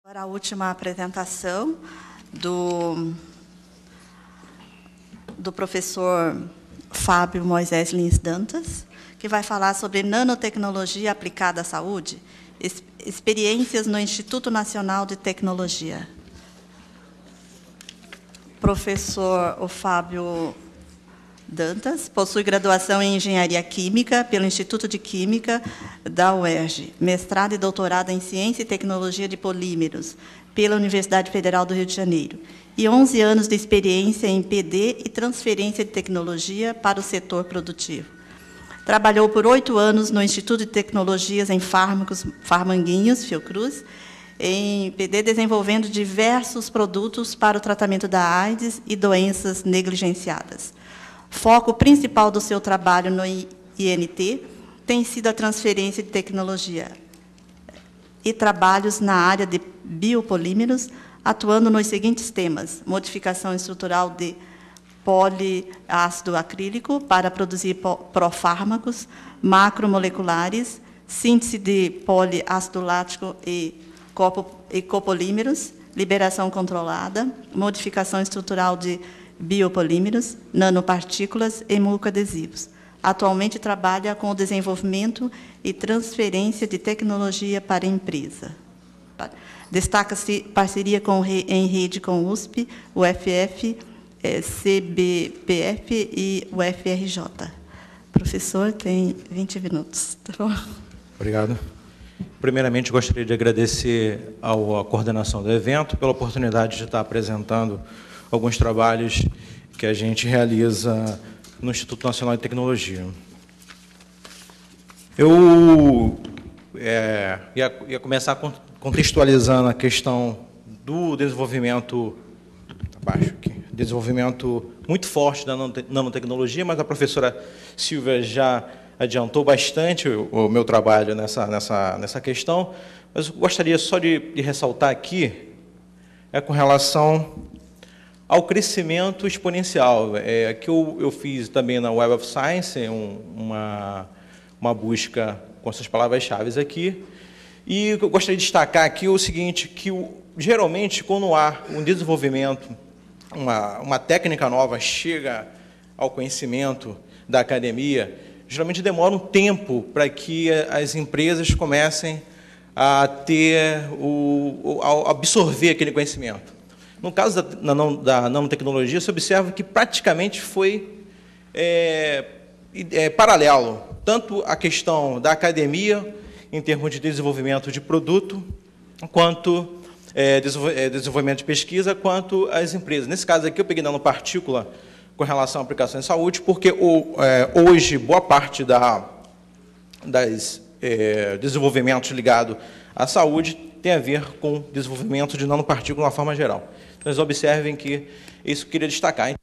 Agora a última apresentação do professor Fábio Moisés Lins Dantas, que vai falar sobre nanotecnologia aplicada à saúde, experiências no Instituto Nacional de Tecnologia. Professor Fábio Dantas possui graduação em Engenharia Química pelo Instituto de Química da UERJ, mestrado e doutorado em Ciência e Tecnologia de Polímeros pela Universidade Federal do Rio de Janeiro, e 11 anos de experiência em PD e transferência de tecnologia para o setor produtivo. Trabalhou por 8 anos no Instituto de Tecnologias em Fármacos Farmanguinhos, Fiocruz, em PD, desenvolvendo diversos produtos para o tratamento da AIDS e doenças negligenciadas. Foco principal do seu trabalho no INT tem sido a transferência de tecnologia e trabalhos na área de biopolímeros, atuando nos seguintes temas: modificação estrutural de poliácido acrílico para produzir profármacos macromoleculares, síntese de poliácido lático e copolímeros, liberação controlada, modificação estrutural de biopolímeros, nanopartículas e mucoadesivos. Atualmente trabalha com o desenvolvimento e transferência de tecnologia para a empresa. Destaca-se parceria em rede com o USP, o UFF, CBPF e o UFRJ. Professor, tem 20 minutos. Tá bom? Obrigado. Primeiramente, gostaria de agradecer à coordenação do evento pela oportunidade de estar apresentando alguns trabalhos que a gente realiza no Instituto Nacional de Tecnologia. Eu ia começar contextualizando a questão do desenvolvimento, desenvolvimento muito forte da nanotecnologia, mas a professora Silvia já adiantou bastante o meu trabalho nessa questão, mas eu gostaria só de ressaltar aqui com relação ao crescimento exponencial. Aqui eu fiz também na Web of Science uma busca com essas palavras-chave aqui, e eu gostaria de destacar aqui o seguinte, que geralmente quando há um desenvolvimento, uma técnica nova chega ao conhecimento da academia, geralmente demora um tempo para que as empresas comecem a absorver aquele conhecimento. No caso da nanotecnologia, se observa que praticamente foi paralelo, tanto a questão da academia, em termos de desenvolvimento de produto, quanto desenvolvimento de pesquisa, quanto as empresas. Nesse caso aqui, eu peguei nanopartícula com relação à aplicação em saúde, porque hoje, boa parte das desenvolvimentos ligados à saúde tem a ver com desenvolvimento de nanopartícula de uma forma geral. Então, observem que isso eu queria destacar.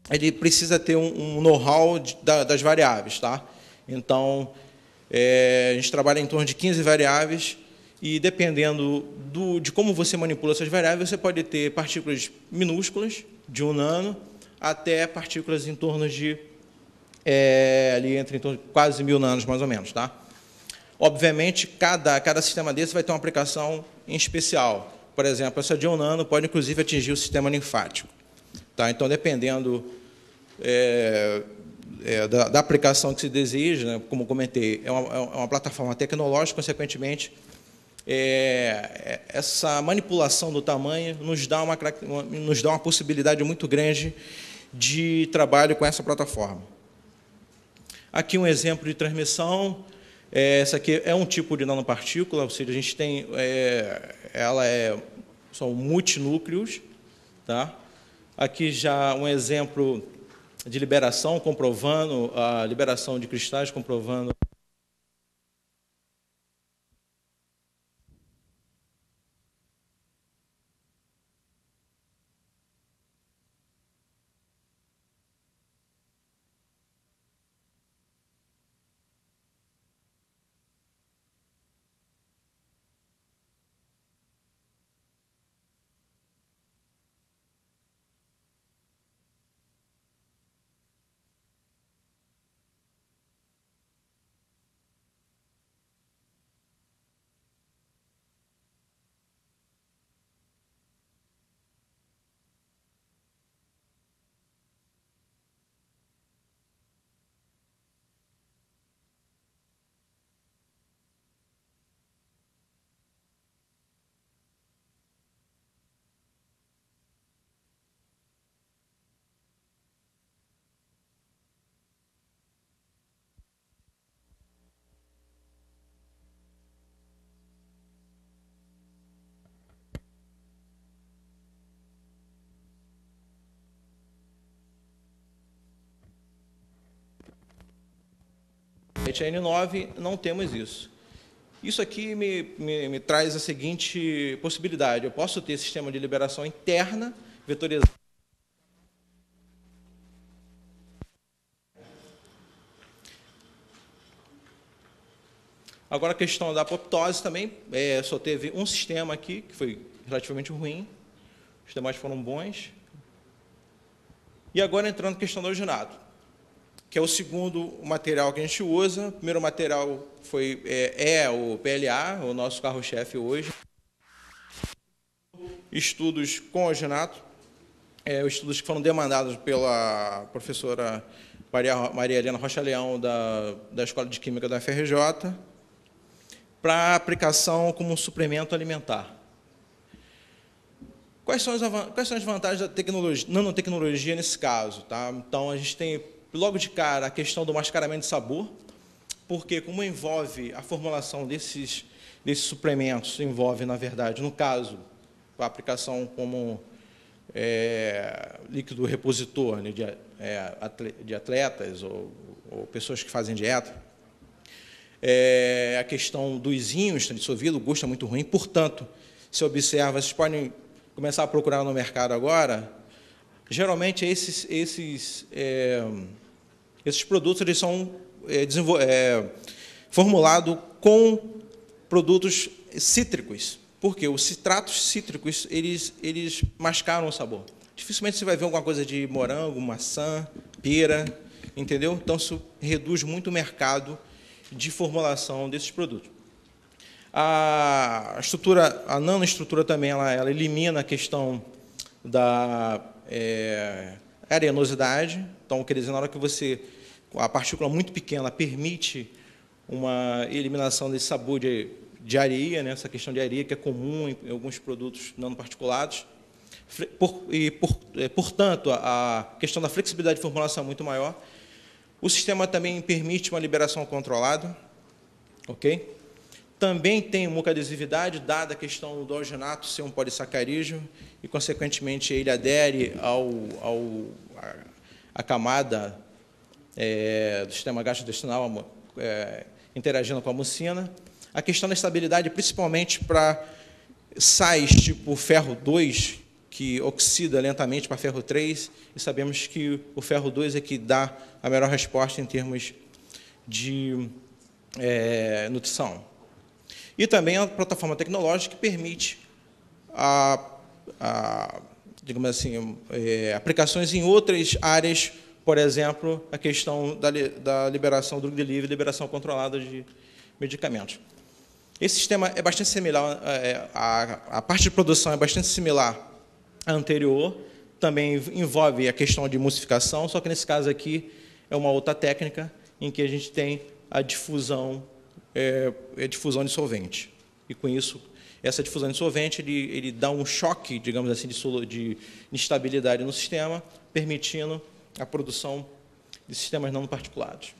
ele precisa ter um know-how das variáveis, tá? Então, a gente trabalha em torno de 15 variáveis e, dependendo de como você manipula essas variáveis, você pode ter partículas minúsculas, de 1 nano, até partículas em torno de ali entre em torno de quase 1000 nanos, mais ou menos, tá? Obviamente, cada sistema desse vai ter uma aplicação em especial. Por exemplo, essa de 1 nano pode, inclusive, atingir o sistema linfático. Tá? Então, dependendo da aplicação que se deseja, né, como comentei, é uma plataforma tecnológica, consequentemente, essa manipulação do tamanho nos dá uma possibilidade muito grande de trabalho com essa plataforma. Aqui um exemplo de transmissão. Essa aqui é um tipo de nanopartícula, ou seja, a gente tem, são multinúcleos, tá? Aqui já um exemplo de liberação, comprovando a liberação de cristais, comprovando N9, não temos isso. Isso aqui me traz a seguinte possibilidade. Eu posso ter sistema de liberação interna, vetorizado. Agora, a questão da apoptose também, só teve um sistema aqui, que foi relativamente ruim. Os demais foram bons. E agora, entrando na questão do alginato, que é o segundo material que a gente usa. O primeiro material é o PLA, o nosso carro-chefe hoje. Estudos com alginato, estudos que foram demandados pela professora Maria Helena Rocha Leão, da Escola de Química da FRJ, para aplicação como um suplemento alimentar. Quais são as vantagens da nanotecnologia nesse caso? Tá? Então, a gente tem, logo de cara, a questão do mascaramento de sabor, porque como envolve a formulação desses suplementos, envolve, na verdade, no caso, a aplicação como líquido repositor, né, de atletas ou pessoas que fazem dieta, a questão dos íons dissolvidos, o gosto é muito ruim, portanto, se observa, vocês podem começar a procurar no mercado agora, geralmente esses produtos eles são formulados com produtos cítricos, porque os citratos cítricos eles mascaram o sabor. Dificilmente você vai ver alguma coisa de morango, maçã, pera, entendeu? Então isso reduz muito o mercado de formulação desses produtos. A nanoestrutura também ela elimina a questão da arenosidade. Então, quer dizer, na hora que a partícula muito pequena permite uma eliminação desse sabor de areia, né, essa questão de areia que é comum em alguns produtos nanoparticulados. Portanto, a questão da flexibilidade de formulação é muito maior. O sistema também permite uma liberação controlada, ok? Também tem mucoadesividade, dada a questão do alginato ser um polissacarídeo, e, consequentemente, ele adere à camada do sistema gastrointestinal, interagindo com a mucina. A questão da estabilidade, principalmente para sais tipo ferro 2, que oxida lentamente para ferro 3, e sabemos que o ferro 2 é que dá a melhor resposta em termos de nutrição. E também a plataforma tecnológica que permite digamos assim, aplicações em outras áreas, por exemplo, a questão da liberação do delivery, liberação controlada de medicamentos. Esse sistema é bastante similar, a parte de produção é bastante similar à anterior, também envolve a questão de emulsificação, só que nesse caso aqui é uma outra técnica em que a gente tem a difusão, difusão de solvente. E com isso, essa difusão de solvente, ele dá um choque, digamos assim, de instabilidade no sistema, permitindo a produção de sistemas nanoparticulados.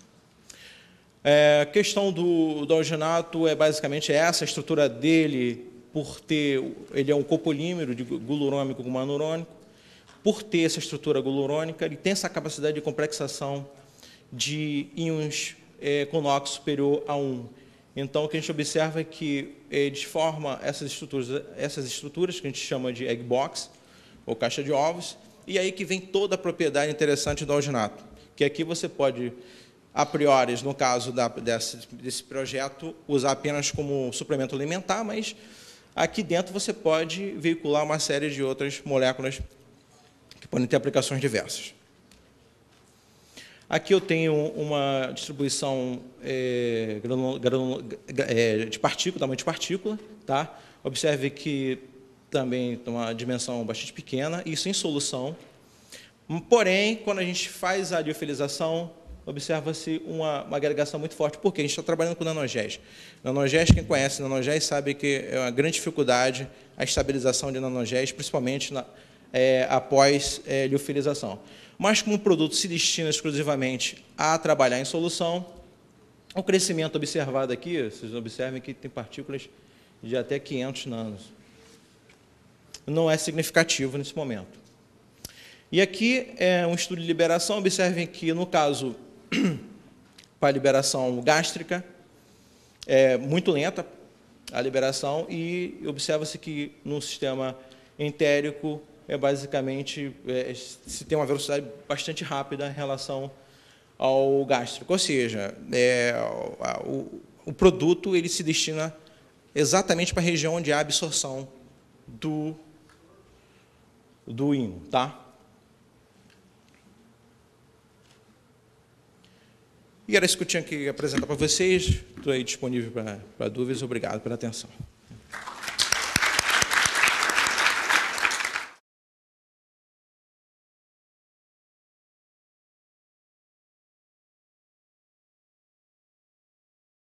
A questão do alginato é basicamente essa, a estrutura dele, ele é um copolímero de gluurônico com manurônico, por ter essa estrutura gluurônica, ele tem essa capacidade de complexação de íons com NOx superior a 1. Então, o que a gente observa é que eles formam essas estruturas que a gente chama de egg box, ou caixa de ovos, e aí que vem toda a propriedade interessante do alginato, que aqui você pode, a priori, no caso desse projeto, usar apenas como suplemento alimentar, mas aqui dentro você pode veicular uma série de outras moléculas que podem ter aplicações diversas. Aqui eu tenho uma distribuição de partícula, tamanho de partícula. Tá? Observe que também tem uma dimensão bastante pequena, isso em solução. Porém, quando a gente faz a liofilização, observa-se uma agregação muito forte. Por quê? A gente está trabalhando com nanogés. Nanogés, quem conhece nanogés sabe que é uma grande dificuldade a estabilização de nanogés, principalmente após liofilização. Mas como o produto se destina exclusivamente a trabalhar em solução, o crescimento observado aqui, vocês observem que tem partículas de até 500 nanos. Não é significativo nesse momento. E aqui é um estudo de liberação, observem que, no caso, para a liberação gástrica, é muito lenta a liberação, e observa-se que no sistema entérico, basicamente, se tem uma velocidade bastante rápida em relação ao gástrico. Ou seja, o produto ele se destina exatamente para a região onde há absorção do íon. Tá? E era isso que eu tinha que apresentar para vocês. Estou aí disponível para dúvidas. Obrigado pela atenção.